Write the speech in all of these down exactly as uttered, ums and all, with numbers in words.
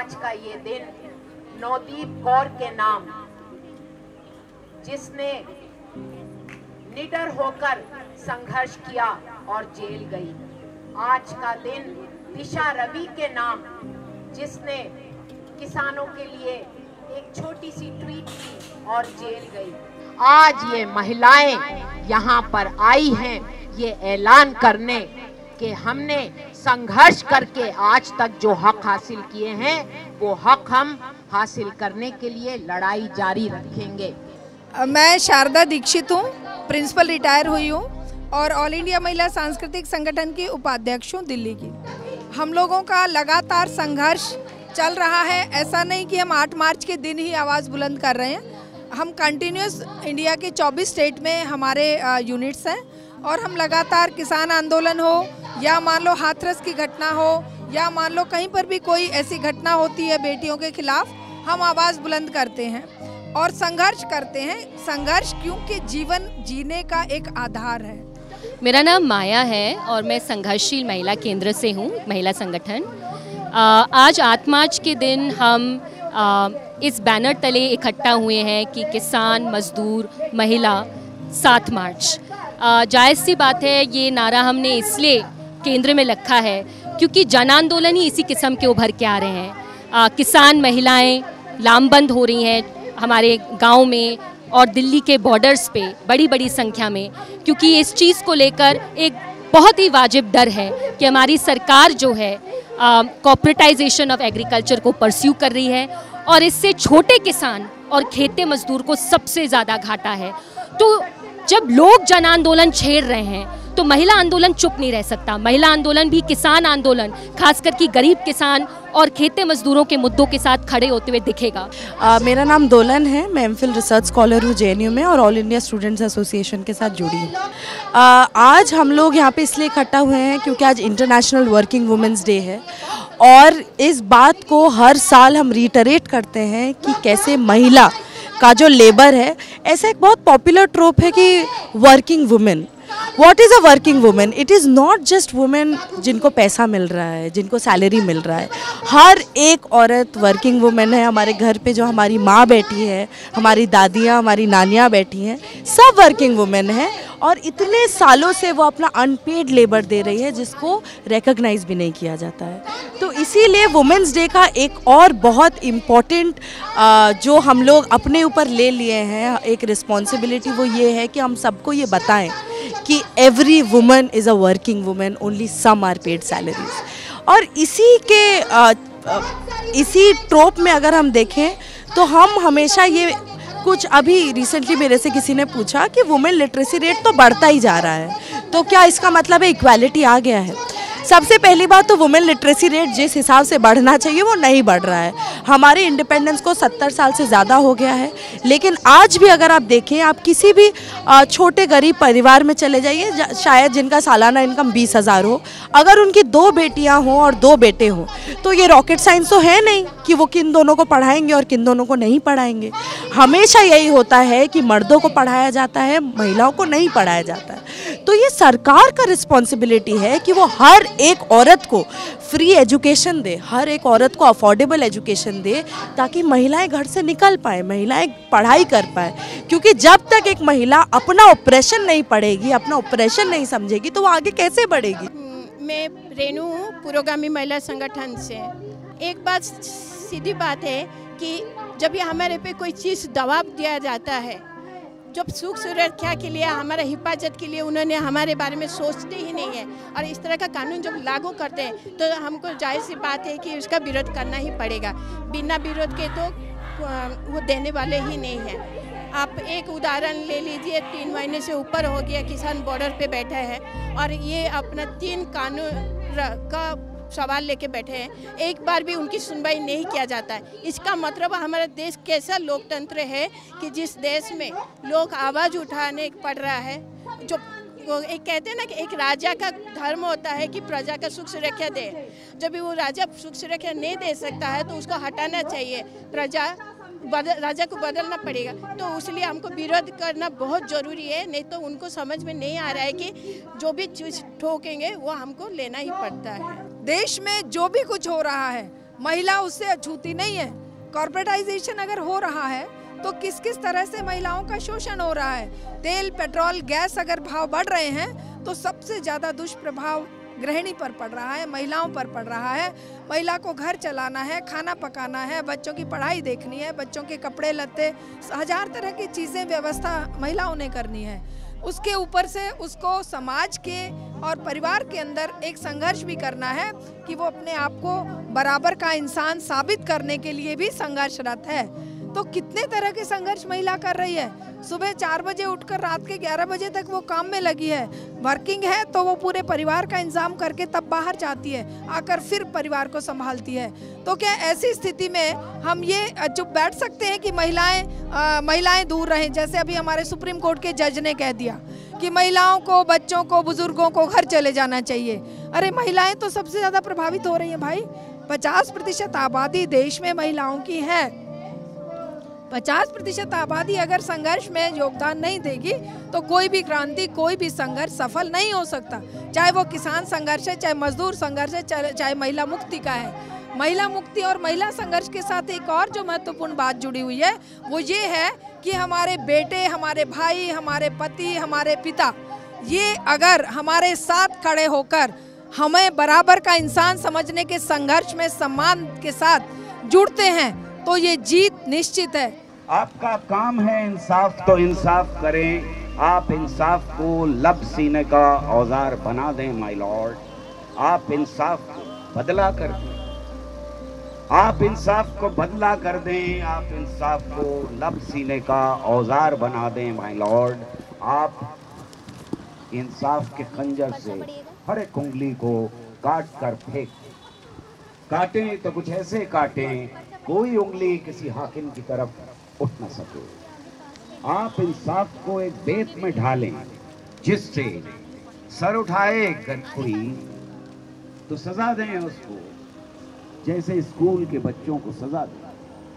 आज का ये दिन नवदीप कौर के नाम, जिसने निडर होकर संघर्ष किया और जेल गई। आज का दिन दिशा रवि के नाम, जिसने किसानों के लिए एक छोटी सी ट्वीट की और जेल गई। आज ये महिलाएं यहाँ पर आई हैं ये ऐलान करने कि हमने संघर्ष करके आज तक जो हक हासिल किए हैं वो हक हम हासिल करने के लिए लड़ाई जारी रखेंगे। मैं शारदा दीक्षित हूँ, प्रिंसिपल रिटायर हुई हूँ और ऑल इंडिया महिला सांस्कृतिक संगठन की उपाध्यक्ष हूँ दिल्ली की। हम लोगों का लगातार संघर्ष चल रहा है। ऐसा नहीं कि हम आठ मार्च के दिन ही आवाज़ बुलंद कर रहे हैं, हम कंटिन्यूस इंडिया के चौबीस स्टेट में हमारे यूनिट्स हैं और हम लगातार किसान आंदोलन हो या मान लो हाथरस की घटना हो या मान लो कहीं पर भी कोई ऐसी घटना होती है बेटियों के खिलाफ, हम आवाज़ बुलंद करते हैं और संघर्ष करते हैं। संघर्ष क्योंकि जीवन जीने का एक आधार है। मेरा नाम माया है और मैं संघर्षशील महिला केंद्र से हूँ, महिला संगठन। आज आठ मार्च के दिन हम आ, इस बैनर तले इकट्ठा हुए हैं कि किसान, मजदूर, महिला सात मार्च। जायज़ सी बात है, ये नारा हमने इसलिए केंद्र में रखा है क्योंकि जन आंदोलन ही इसी किस्म के उभर के आ रहे हैं। आ, किसान महिलाएं लामबंद हो रही हैं हमारे गांव में और दिल्ली के बॉर्डर्स पे बड़ी बड़ी संख्या में, क्योंकि इस चीज़ को लेकर एक बहुत ही वाजिब डर है कि हमारी सरकार जो है कॉर्पोरेटाइजेशन ऑफ एग्रीकल्चर को परस्यू कर रही है और इससे छोटे किसान और खेते मजदूर को सबसे ज़्यादा घाटा है। तो जब लोग जन आंदोलन छेड़ रहे हैं तो महिला आंदोलन चुप नहीं रह सकता। महिला आंदोलन भी किसान आंदोलन, खासकर कि गरीब किसान और खेते मजदूरों के मुद्दों के साथ खड़े होते हुए दिखेगा। आ, मेरा नाम दोलन है, मैं एमफिल रिसर्च स्कॉलर हूँ जे एन यू में और ऑल इंडिया स्टूडेंट्स एसोसिएशन के साथ जुड़ी हूँ। आज हम लोग यहाँ पे इसलिए इकट्ठा हुए हैं क्योंकि आज इंटरनेशनल वर्किंग वुमेंस डे है और इस बात को हर साल हम रिटरेट करते हैं कि कैसे महिला का जो लेबर है, ऐसा एक बहुत पॉपुलर ट्रोप है कि working women. What is a working woman? It is not just women जिनको पैसा मिल रहा है, जिनको सैलरी मिल रहा है। हर एक औरत वर्किंग वुमेन है। हमारे घर पे जो हमारी माँ बैठी है, हमारी दादियाँ, हमारी नानियाँ बैठी हैं, सब वर्किंग वुमेन है और इतने सालों से वो अपना अनपेड लेबर दे रही है जिसको रिकॉग्नाइज भी नहीं किया जाता है। तो इसीलिए वुमेंस डे का एक और बहुत इम्पॉर्टेंट जो हम लोग अपने ऊपर ले लिए हैं एक रिस्पॉन्सिबिलिटी, वो ये है कि हम सबको ये बताएं कि every woman is a working woman, only some are paid salaries. और इसी के आ, आ, इसी ट्रोप में अगर हम देखें तो हम हमेशा ये कुछ अभी रिसेंटली मेरे से किसी ने पूछा कि वुमेन लिटरेसी रेट तो बढ़ता ही जा रहा है, तो क्या इसका मतलब है इक्वालिटी आ गया है? सबसे पहली बात तो वुमेन लिटरेसी रेट जिस हिसाब से बढ़ना चाहिए वो नहीं बढ़ रहा है। हमारे इंडिपेंडेंस को सत्तर साल से ज़्यादा हो गया है, लेकिन आज भी अगर आप देखें, आप किसी भी छोटे गरीब परिवार में चले जाइए, शायद जिनका सालाना इनकम बीस हज़ार हो, अगर उनकी दो बेटियां हों और दो बेटे हों तो ये रॉकेट साइंस तो है नहीं कि वो किन दोनों को पढ़ाएंगे और किन दोनों को नहीं पढ़ाएंगे। हमेशा यही होता है कि मर्दों को पढ़ाया जाता है, महिलाओं को नहीं पढ़ाया जाता है। तो ये सरकार का रिस्पॉन्सिबिलिटी है कि वो हर एक औरत को फ्री एजुकेशन दे, हर एक औरत को अफोर्डेबल एजुकेशन दे, ताकि महिलाएं घर से निकल पाए, महिलाएं पढ़ाई कर पाए। क्योंकि जब तक एक महिला अपना ऑपरेशन नहीं पढ़ेगी, अपना ऑपरेशन नहीं समझेगी, तो वो आगे कैसे बढ़ेगी। मैं रेनू हूँ, पुरोगामी महिला संगठन से। एक बात सीधी बात है कि जब ये हमारे पे कोई चीज़ दबाव दिया जाता है, जब सुख सुरक्षा के लिए, हमारा हिफाजत के लिए उन्होंने हमारे बारे में सोचते ही नहीं है और इस तरह का कानून जब लागू करते हैं तो हमको जाहिर सी बात है कि उसका विरोध करना ही पड़ेगा। बिना विरोध के तो वो देने वाले ही नहीं हैं। आप एक उदाहरण ले लीजिए, तीन महीने से ऊपर हो गया किसान बॉर्डर पे बैठा है और ये अपना तीन कानून का सवाल लेके बैठे हैं, एक बार भी उनकी सुनवाई नहीं किया जाता है। इसका मतलब हमारा देश कैसा लोकतंत्र है कि जिस देश में लोग आवाज़ उठाने पड़ रहा है। जो एक कहते हैं ना कि एक राजा का धर्म होता है कि प्रजा का सुख सुरक्षा दे। जब भी वो राजा सुख सुरक्षा नहीं दे सकता है तो उसको हटाना चाहिए, प्रजा बदल राजा को बदलना पड़ेगा। तो इसलिए हमको विरोध करना बहुत ज़रूरी है, नहीं तो उनको समझ में नहीं आ रहा है कि जो भी चीज़ ठोकेंगे वो हमको लेना ही पड़ता है। देश में जो भी कुछ हो रहा है महिला उससे अछूती नहीं है। कॉर्पोरेटाइजेशन अगर हो रहा है तो किस किस तरह से महिलाओं का शोषण हो रहा है। तेल, पेट्रोल, गैस अगर भाव बढ़ रहे हैं तो सबसे ज़्यादा दुष्प्रभाव गृहिणी पर पड़ रहा है, महिलाओं पर पड़ रहा है। महिला को घर चलाना है, खाना पकाना है, बच्चों की पढ़ाई देखनी है, बच्चों के कपड़े लत्ते, हजार तरह की चीज़ें व्यवस्था महिलाओं ने करनी है। उसके ऊपर से उसको समाज के और परिवार के अंदर एक संघर्ष भी करना है कि वो अपने आप को बराबर का इंसान साबित करने के लिए भी संघर्षरत है। तो कितने तरह के संघर्ष महिला कर रही है। सुबह चार बजे उठकर रात के ग्यारह बजे तक वो काम में लगी है। वर्किंग है तो वो पूरे परिवार का इंतजाम करके तब बाहर जाती है, आकर फिर परिवार को संभालती है। तो क्या ऐसी स्थिति में हम ये चुप बैठ सकते हैं कि महिलाएं महिलाएं दूर रहें? जैसे अभी हमारे सुप्रीम कोर्ट के जज ने कह दिया कि महिलाओं को, बच्चों को, बुजुर्गों को घर चले जाना चाहिए। अरे महिलाएं तो सबसे ज़्यादा प्रभावित हो रही हैं भाई। पचास प्रतिशत आबादी देश में महिलाओं की है। पचास प्रतिशत आबादी अगर संघर्ष में योगदान नहीं देगी तो कोई भी क्रांति, कोई भी संघर्ष सफल नहीं हो सकता। चाहे वो किसान संघर्ष है, चाहे मजदूर संघर्ष है, चाहे महिला मुक्ति का है। महिला मुक्ति और महिला संघर्ष के साथ एक और जो महत्वपूर्ण बात जुड़ी हुई है वो ये है कि हमारे बेटे, हमारे भाई, हमारे पति, हमारे पिता, ये अगर हमारे साथ खड़े होकर हमें बराबर का इंसान समझने के संघर्ष में सम्मान के साथ जुड़ते हैं तो ये जीत निश्चित है। आपका काम है इंसाफ, तो इंसाफ करें। आप इंसाफ को लब सीने का औजार बना दें माय लॉर्ड। आप इंसाफ को बदला कर दें, आप इंसाफ को बदला कर दें, आप इंसाफ को लब सीने का औजार बना दें माय लॉर्ड। आप इंसाफ के खंजर से हर एक उंगली को काट कर फेंक, काटें तो कुछ ऐसे काटें कोई उंगली किसी हाकिम की तरफ उठ न सके। आप इंसाफ को एक बेत में ढालें जिससे सर उठाए अगर कोई तो सजा दें उसको, जैसे स्कूल के बच्चों को सजा दें।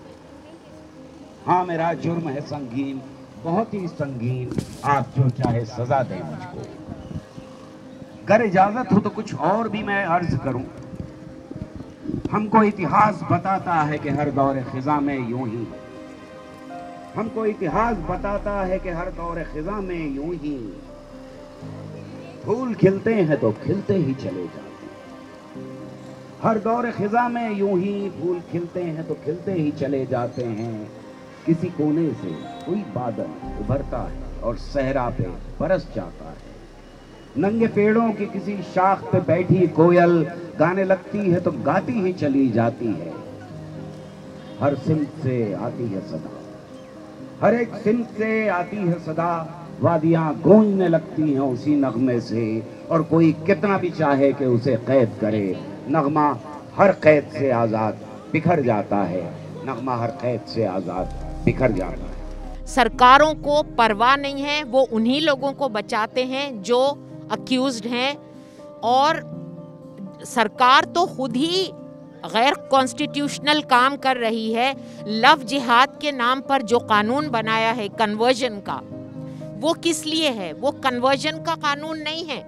हाँ, मेरा जुर्म है संगीन, बहुत ही संगीन, आप जो चाहे सजा दें मुझको। अगर इजाजत हो तो कुछ और भी मैं अर्ज करूं। हमको इतिहास बताता है कि हर दौर खिजा में यूं ही, हमको इतिहास बताता है कि हर दौर खिजा में यूं ही फूल खिलते हैं तो खिलते ही चले जाते हैं। हर दौर खिजा में यूं ही फूल खिलते हैं तो खिलते ही चले जाते हैं। किसी कोने से कोई बादल उभरता है और सहरा पे बरस जाता है। नंगे पेड़ों की किसी शाख पे बैठी कोयल गाने लगती है तो गाती ही चली जाती है। हर सिमत से आती है सदा, हर एक सिमत से आती है सदा, वादियां गूंजने लगती हैं उसी नगमे से। और कोई कितना भी चाहे कि उसे कैद करे, नगमा हर कैद से आज़ाद बिखर जाता है। नगमा हर कैद से आज़ाद बिखर जाता है। सरकारों को परवाह नहीं है, वो उन्हीं लोगों को बचाते हैं जो अक्यूज्ड हैं। और सरकार तो खुद ही गैर कॉन्स्टिट्यूशनल काम कर रही है। लव जिहाद के नाम पर जो कानून बनाया है कन्वर्जन का, वो किस लिए है? वो कन्वर्जन का कानून नहीं है,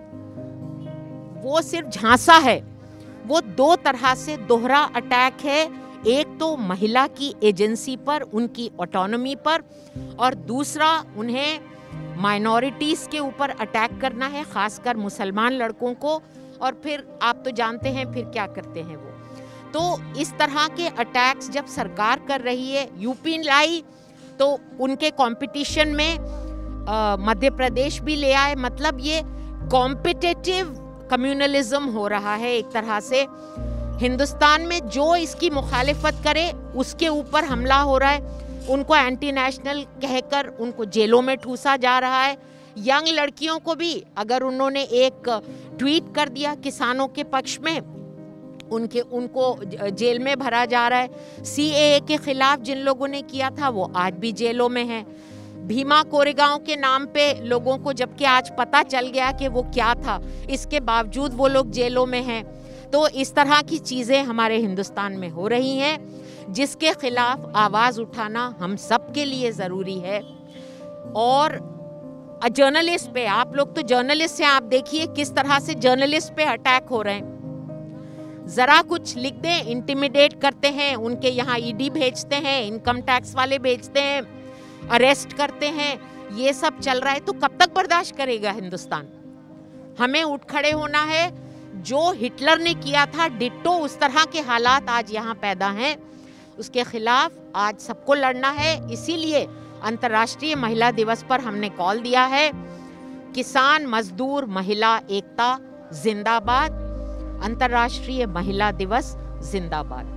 वो सिर्फ झांसा है। वो दो तरह से दोहरा अटैक है। एक तो महिला की एजेंसी पर, उनकी ऑटोनॉमी पर, और दूसरा उन्हें माइनॉरिटीज़ के ऊपर अटैक करना है, खासकर मुसलमान लड़कों को। और फिर आप तो जानते हैं फिर क्या करते हैं वो। तो इस तरह के अटैक्स जब सरकार कर रही है, यूपी लाई तो उनके कंपटीशन में मध्य प्रदेश भी ले आए। मतलब ये कॉम्पिटिटिव कम्युनलिज्म हो रहा है एक तरह से। हिंदुस्तान में जो इसकी मुखालिफत करे उसके ऊपर हमला हो रहा है। उनको एंटी नेशनल कहकर उनको जेलों में ठूसा जा रहा है। यंग लड़कियों को भी अगर उन्होंने एक ट्वीट कर दिया किसानों के पक्ष में, उनके उनको जेल में भरा जा रहा है। सीएए के खिलाफ जिन लोगों ने किया था वो आज भी जेलों में हैं। भीमा कोरेगांव के नाम पे लोगों को जबकि आज पता चल गया कि वो क्या था, इसके बावजूद वो लोग जेलों में हैं। तो इस तरह की चीज़ें हमारे हिंदुस्तान में हो रही हैं, जिसके खिलाफ आवाज़ उठाना हम सब के लिए ज़रूरी है। और जर्नलिस्ट पे, आप लोग तो जर्नलिस्ट हैं, आप देखिए किस तरह से जर्नलिस्ट पे अटैक हो रहे हैं। ज़रा कुछ लिख दें, इंटिमिडेट करते हैं, उनके यहाँ ईडी भेजते हैं, इनकम टैक्स वाले भेजते हैं, अरेस्ट करते हैं, ये सब चल रहा है तो कब तक बर्दाश्त करेगा हिंदुस्तान? हमें उठ खड़े होना है। जो हिटलर ने किया था डिट्टो उस तरह के हालात आज यहाँ पैदा हैं, उसके खिलाफ आज सबको लड़ना है। इसीलिए अंतर्राष्ट्रीय महिला दिवस पर हमने कॉल दिया है, किसान मजदूर महिला एकता जिंदाबाद, अंतर्राष्ट्रीय महिला दिवस जिंदाबाद।